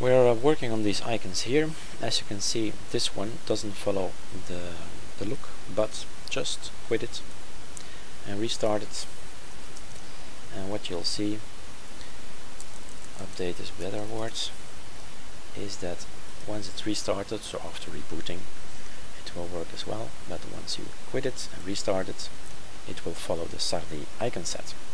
We're working on these icons here. As you can see, this one doesn't follow the look, but just quit it and restart it, and what you'll see, update is better words, is that once it's restarted, so after rebooting, it will work as well, but once you quit it and restart it, it will follow the sardi icon set.